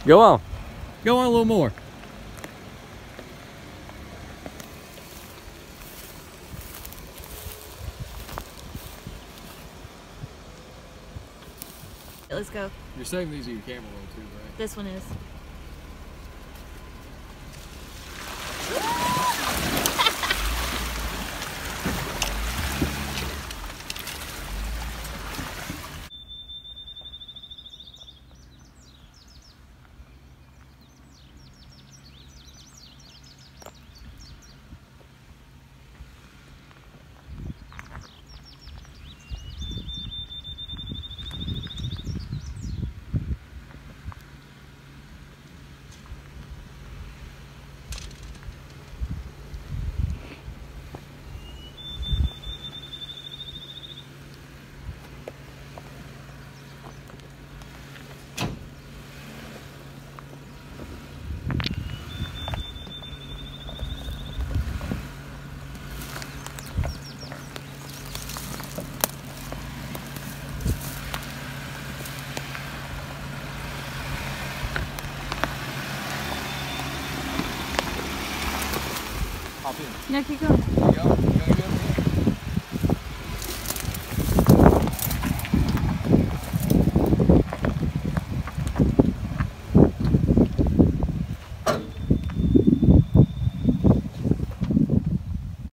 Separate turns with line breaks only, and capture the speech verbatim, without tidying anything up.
Go on.
Go on a little more.
Let's go.
You're saving these in your camera roll too, right?
This one is.
Hop in.
No, keep going.
There you go. You